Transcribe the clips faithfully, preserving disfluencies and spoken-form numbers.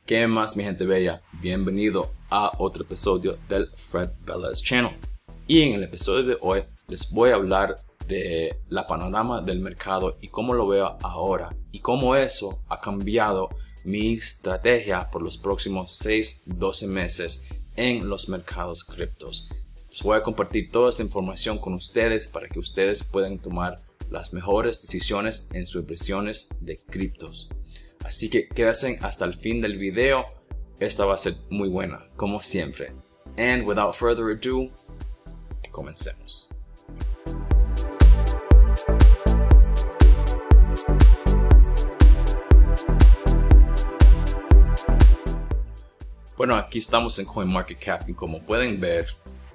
¿Qué más, mi gente bella? Bienvenido a otro episodio del Fred Velez Channel. Y en el episodio de hoy les voy a hablar de la panorama del mercado y cómo lo veo ahora y cómo eso ha cambiado mi estrategia por los próximos seis a doce meses en los mercados criptos. Les voy a compartir toda esta información con ustedes para que ustedes puedan tomar las mejores decisiones en sus inversiones de criptos. Así que quédense hasta el fin del video. Esta va a ser muy buena, como siempre. And without further ado, comencemos. Bueno, aquí estamos en CoinMarketCap y como pueden ver,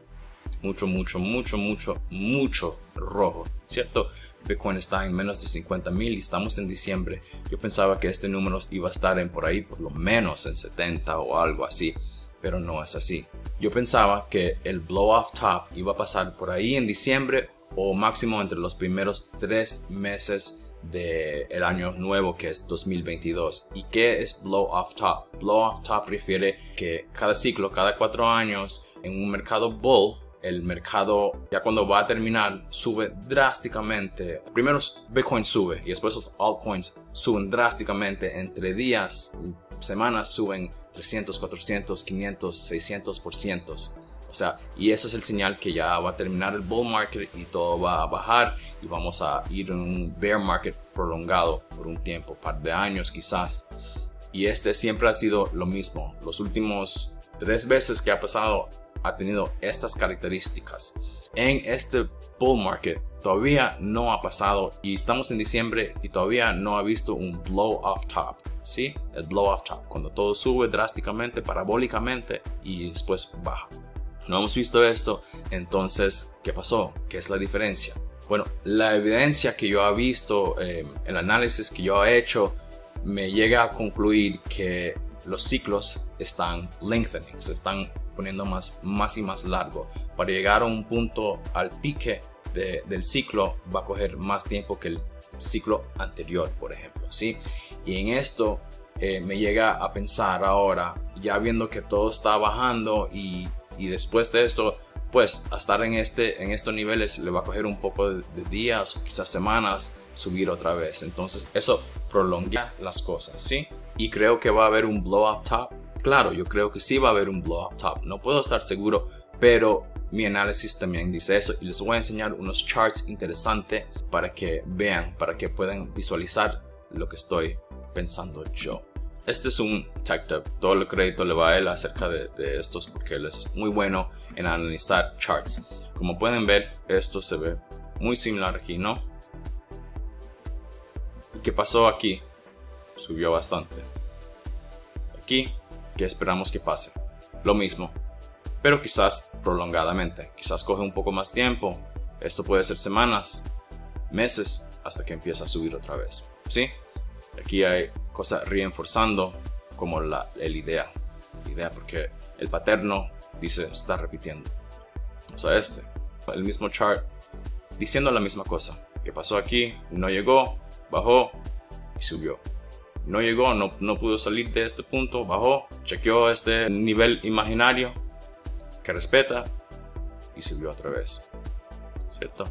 mucho, mucho, mucho, mucho, mucho rojo, ¿cierto? Bitcoin está en menos de cincuenta mil y estamos en diciembre. Yo pensaba que este número iba a estar en por ahí por lo menos en setenta o algo así, pero no es así. Yo pensaba que el blow off top iba a pasar por ahí en diciembre o máximo entre los primeros tres meses del año nuevo, que es dos mil veintidós. ¿Y qué es blow off top? Blow off top refiere que cada ciclo, cada cuatro años en un mercado bull, el mercado ya cuando va a terminar sube drásticamente. Primero Bitcoin sube y después los altcoins suben drásticamente. Entre días, semanas suben trescientos, cuatrocientos, quinientos, seiscientos por ciento. O sea, y eso es el señal que ya va a terminar el bull market y todo va a bajar y vamos a ir en un bear market prolongado por un tiempo, par de años quizás. Y este siempre ha sido lo mismo. Los últimos tres veces que ha pasado ha tenido estas características. En este bull market todavía no ha pasado y estamos en diciembre y todavía no ha visto un blow off top, ¿sí? El blow off top, cuando todo sube drásticamente, parabólicamente y después baja. No hemos visto esto. Entonces, ¿qué pasó? ¿Qué es la diferencia? Bueno, la evidencia que yo he visto, eh, el análisis que yo he hecho, me llega a concluir que los ciclos están lengthening, se están poniendo más, más y más largo. Para llegar a un punto al pique de, del ciclo va a coger más tiempo que el ciclo anterior, por ejemplo, ¿sí? Y en esto eh, me llega a pensar ahora, ya viendo que todo está bajando y, y después de esto, pues a estar en, este, en estos niveles le va a coger un poco de, de días o quizás semanas subir otra vez. Entonces eso prolonga las cosas, ¿sí? Y creo que va a haber un blow off top. Claro, yo creo que sí va a haber un blow off top. No puedo estar seguro, pero mi análisis también dice eso. Y les voy a enseñar unos charts interesantes para que vean, para que puedan visualizar lo que estoy pensando yo. Este es un TechTub. Todo el crédito le va a él acerca de, de estos porque él es muy bueno en analizar charts. Como pueden ver, esto se ve muy similar aquí, ¿no? ¿Y qué pasó aquí? Subió bastante. Aquí, ¿qué esperamos que pase? Lo mismo, pero quizás prolongadamente. Quizás coge un poco más tiempo. Esto puede ser semanas, meses, hasta que empiece a subir otra vez, ¿sí? Aquí hay cosas reforzando como la, la idea. La idea porque el paterno dice, está repitiendo. O sea, este, el mismo chart, diciendo la misma cosa. ¿Qué pasó aquí? No llegó, bajó y subió. No llegó, no, no pudo salir de este punto, bajó, chequeó este nivel imaginario que respeta y subió otra vez, ¿cierto?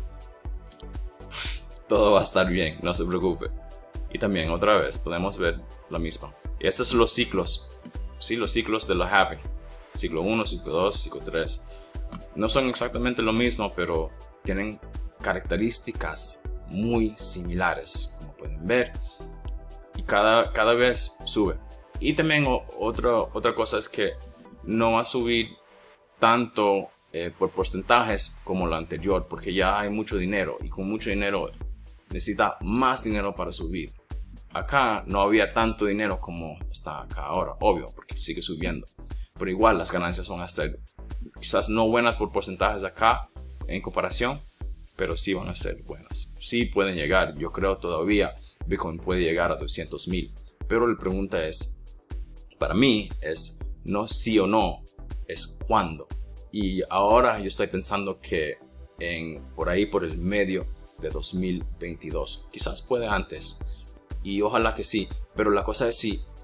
Todo va a estar bien, no se preocupe. Y también otra vez podemos ver lo mismo. Y estos son los ciclos, sí, los ciclos de la halving. Ciclo uno, ciclo dos, ciclo tres. No son exactamente lo mismo, pero tienen características muy similares, como pueden ver. Y cada, cada vez sube. Y también otra, otra cosa es que no va a subir tanto eh, por porcentajes como lo anterior, porque ya hay mucho dinero y con mucho dinero necesita más dinero para subir. Acá no había tanto dinero como está acá ahora, obvio, porque sigue subiendo. Pero igual las ganancias van a estar quizás no buenas por porcentajes acá en comparación, pero sí van a ser buenas. Sí pueden llegar, yo creo todavía Bitcoin puede llegar a doscientos mil, pero la pregunta es, para mí es no sí o no, es cuándo. Y ahora yo estoy pensando que en, por ahí por el medio de dos mil veintidós, quizás puede antes y ojalá que sí, pero la cosa es si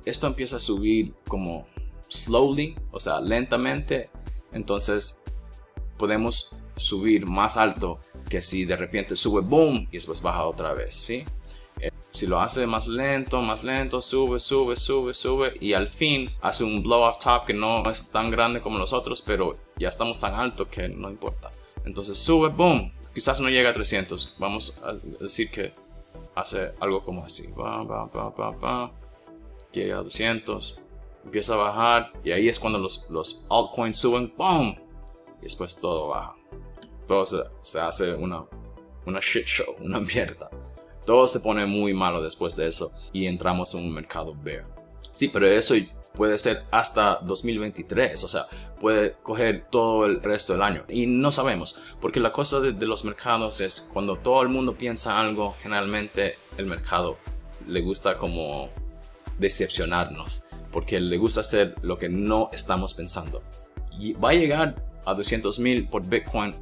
esto empieza a subir como slowly, o sea, lentamente, entonces podemos subir más alto que si de repente sube boom y después baja otra vez, ¿sí? Eh, si lo hace más lento, más lento, sube, sube, sube, sube y al fin hace un blow off top que no es tan grande como los otros, pero ya estamos tan alto que no importa. Entonces sube, boom, quizás no llega a trescientos, vamos a decir que hace algo como así, va, va, va, va, va, llega a doscientos, empieza a bajar y ahí es cuando los, los altcoins suben, boom, y después todo baja. Todo se, se hace una, una shit show, una mierda. Todo se pone muy malo después de eso y entramos en un mercado bear. Sí, pero eso puede ser hasta dos mil veintitrés, o sea, puede coger todo el resto del año. Y no sabemos, porque la cosa de, de los mercados es cuando todo el mundo piensa algo, generalmente el mercado le gusta como decepcionarnos, porque le gusta hacer lo que no estamos pensando. Y va a llegar a doscientos mil por Bitcoin,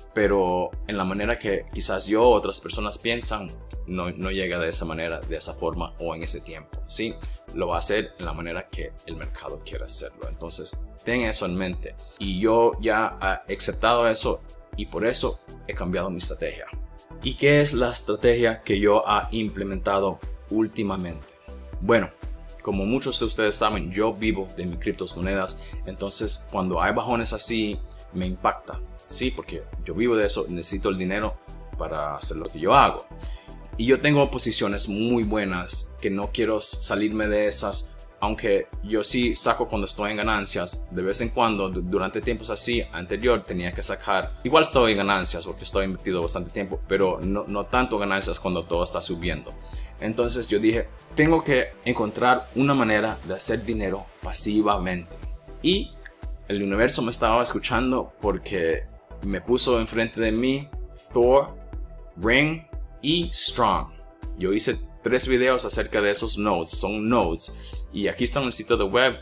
pero en la manera que quizás yo o otras personas piensan, no, no llega de esa manera, de esa forma o en ese tiempo, ¿sí? Lo va a hacer en la manera que el mercado quiere hacerlo. Entonces, ten eso en mente. Y yo ya he aceptado eso y por eso he cambiado mi estrategia. ¿Y qué es la estrategia que yo he implementado últimamente? Bueno, como muchos de ustedes saben, yo vivo de mis criptomonedas. Entonces, cuando hay bajones así, me impacta. Sí, porque yo vivo de eso, necesito el dinero para hacer lo que yo hago. Y yo tengo posiciones muy buenas que no quiero salirme de esas, aunque yo sí saco cuando estoy en ganancias. De vez en cuando, durante tiempos así, anterior tenía que sacar. Igual estoy en ganancias porque estoy invertido bastante tiempo, pero no, no tanto ganancias cuando todo está subiendo. Entonces yo dije, tengo que encontrar una manera de hacer dinero pasivamente. Y el universo me estaba escuchando porque me puso enfrente de mí Thor, Ring y Strong. Yo hice tres videos acerca de esos nodes, son nodes. Y aquí está en el sitio de web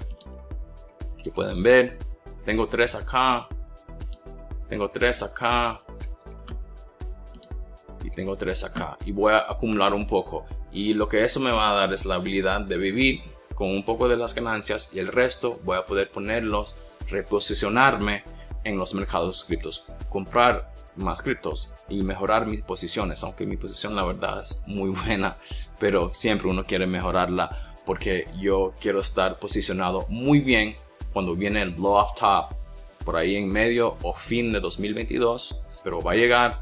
que pueden ver. Tengo tres acá, tengo tres acá y tengo tres acá. Y voy a acumular un poco. Y lo que eso me va a dar es la habilidad de vivir con un poco de las ganancias y el resto voy a poder ponerlos, reposicionarme en los mercados criptos, comprar más criptos y mejorar mis posiciones, aunque mi posición la verdad es muy buena, pero siempre uno quiere mejorarla porque yo quiero estar posicionado muy bien cuando viene el blow off top por ahí en medio o fin de dos mil veintidós, pero va a llegar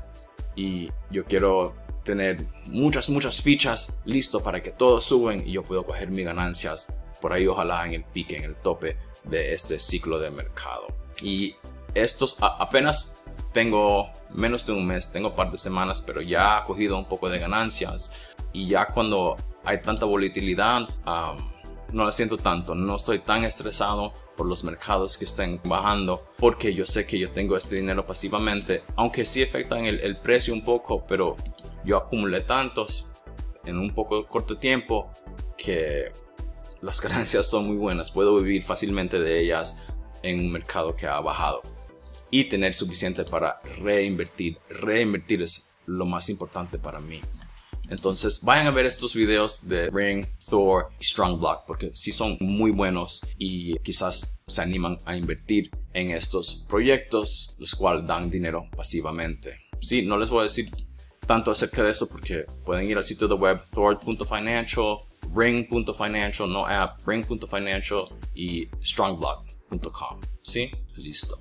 y yo quiero tener muchas muchas fichas listo para que todos suben y yo puedo coger mis ganancias por ahí, ojalá en el pique, en el tope de este ciclo de mercado. Y estos a, apenas tengo menos de un mes, tengo un par de semanas, pero ya he cogido un poco de ganancias y ya cuando hay tanta volatilidad um, no la siento tanto, no estoy tan estresado por los mercados que estén bajando porque yo sé que yo tengo este dinero pasivamente, aunque sí afectan el, el precio un poco, pero yo acumulé tantos en un poco corto tiempo que las ganancias son muy buenas, puedo vivir fácilmente de ellas en un mercado que ha bajado y tener suficiente para reinvertir. Reinvertir es lo más importante para mí. Entonces vayan a ver estos videos de Ring, Thor y Strong Block porque sí son muy buenos y quizás se animan a invertir en estos proyectos, los cuales dan dinero pasivamente. Sí, no les voy a decir tanto acerca de esto porque pueden ir al sitio de web thor punto financial, ring punto financial, no app, ring punto financial y strong block punto com. ¿Sí? Listo.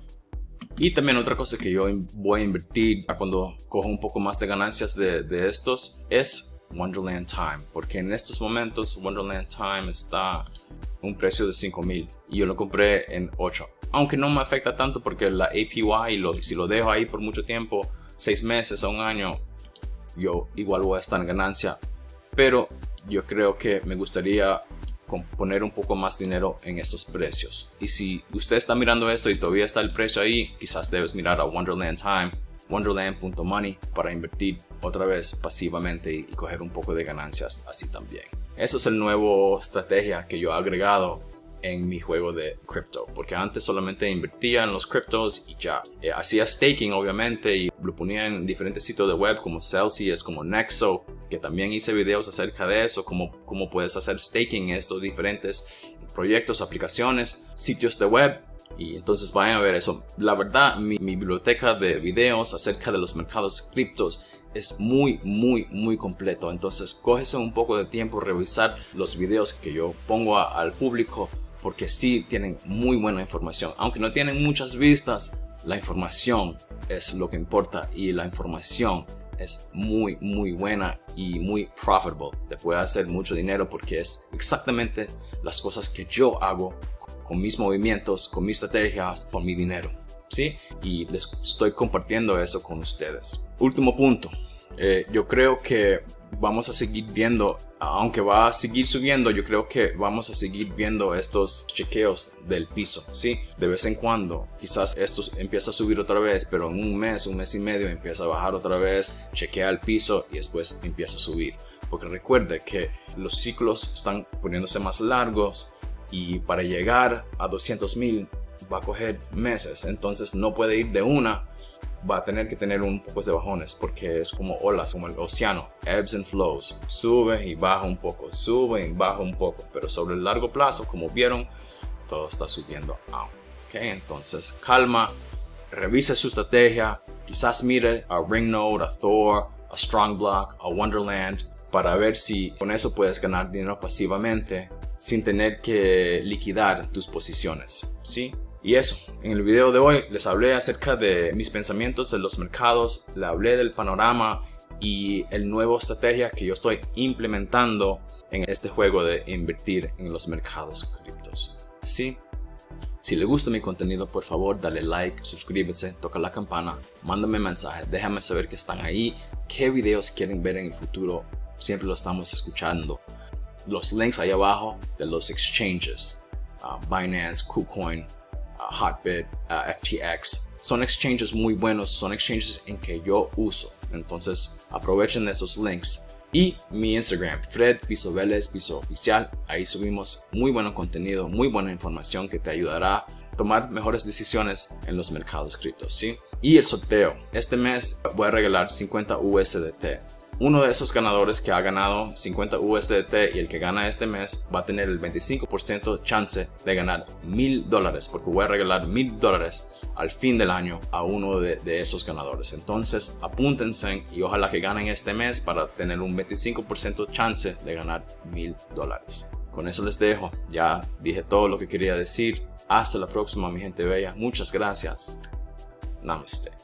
Y también otra cosa que yo voy a invertir a cuando cojo un poco más de ganancias de, de estos es Wonderland Time. Porque en estos momentos Wonderland Time está a un precio de cinco mil y yo lo compré en ocho. Aunque no me afecta tanto porque la A P Y, lo, si lo dejo ahí por mucho tiempo, seis meses a un año, yo igual voy a estar en ganancia. Pero yo creo que me gustaría poner un poco más dinero en estos precios. Y si usted está mirando esto y todavía está el precio ahí, quizás debes mirar a Wonderland Time, wonderland punto money para invertir otra vez pasivamente y, y coger un poco de ganancias así también. Eso es el nuevo estrategia que yo he agregado en mi juego de cripto, porque antes solamente invertía en los criptos y ya. Eh, hacía staking obviamente y lo ponía en diferentes sitios de web como Celsius, como Nexo, que también hice videos acerca de eso, cómo, cómo puedes hacer staking en estos diferentes proyectos, aplicaciones, sitios de web. Y entonces vayan a ver eso. La verdad, mi, mi biblioteca de videos acerca de los mercados criptos es muy, muy, muy completo. Entonces, cógese un poco de tiempo revisar los videos que yo pongo a, al público, porque sí tienen muy buena información. Aunque no tienen muchas vistas, la información es lo que importa y la información es muy, muy buena y muy profitable. Te puede hacer mucho dinero porque es exactamente las cosas que yo hago con mis movimientos, con mis estrategias, con mi dinero, ¿sí? Y les estoy compartiendo eso con ustedes. Último punto. Eh, yo creo que vamos a seguir viendo, aunque va a seguir subiendo, yo creo que vamos a seguir viendo estos chequeos del piso, ¿sí? De vez en cuando, quizás esto empieza a subir otra vez, pero en un mes, un mes y medio empieza a bajar otra vez, chequea el piso y después empieza a subir. Porque recuerde que los ciclos están poniéndose más largos y para llegar a doscientos mil va a coger meses, entonces no puede ir de una. Va a tener que tener un poco de bajones porque es como olas, como el océano, ebbs and flows, sube y baja un poco, sube y baja un poco, pero sobre el largo plazo, como vieron, todo está subiendo aún. Okay, entonces calma, revise su estrategia, quizás mire a Ringnode, a Thor, a Strongblock, a Wonderland, para ver si con eso puedes ganar dinero pasivamente sin tener que liquidar tus posiciones, ¿sí? Y eso, en el video de hoy les hablé acerca de mis pensamientos de los mercados, le hablé del panorama y el nuevo estrategia que yo estoy implementando en este juego de invertir en los mercados criptos. ¿Sí? Si le gusta mi contenido, por favor dale like, suscríbete, toca la campana, mándame mensaje, déjame saber que están ahí, qué videos quieren ver en el futuro, siempre lo estamos escuchando. Los links ahí abajo de los exchanges, uh, Binance, KuCoin, Uh, Hotbit, uh, F T X, son exchanges muy buenos, son exchanges en que yo uso, entonces aprovechen esos links. Y mi Instagram, Fred Piso Vélez, Piso Oficial, ahí subimos muy buen contenido, muy buena información que te ayudará a tomar mejores decisiones en los mercados criptos, ¿sí? Y el sorteo, este mes voy a regalar cincuenta U S D T. Uno de esos ganadores que ha ganado cincuenta U S D T y el que gana este mes va a tener el veinticinco por ciento chance de ganar mil dólares, porque voy a regalar mil dólares al fin del año a uno de, de esos ganadores. Entonces apúntense y ojalá que ganen este mes para tener un veinticinco por ciento chance de ganar mil dólares. Con eso les dejo, ya dije todo lo que quería decir. Hasta la próxima, mi gente bella. Muchas gracias. Namaste.